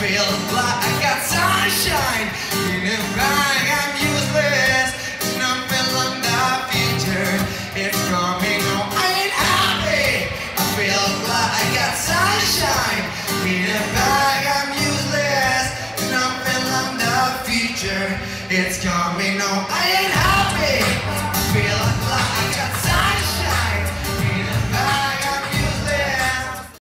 feel like I got sunshine in a bag. I'm useless, there's nothing like the future. It's coming on, I ain't happy. I feel like I got sunshine in a bag. I'm useless, there's nothing like the future. It's coming on, I ain't happy.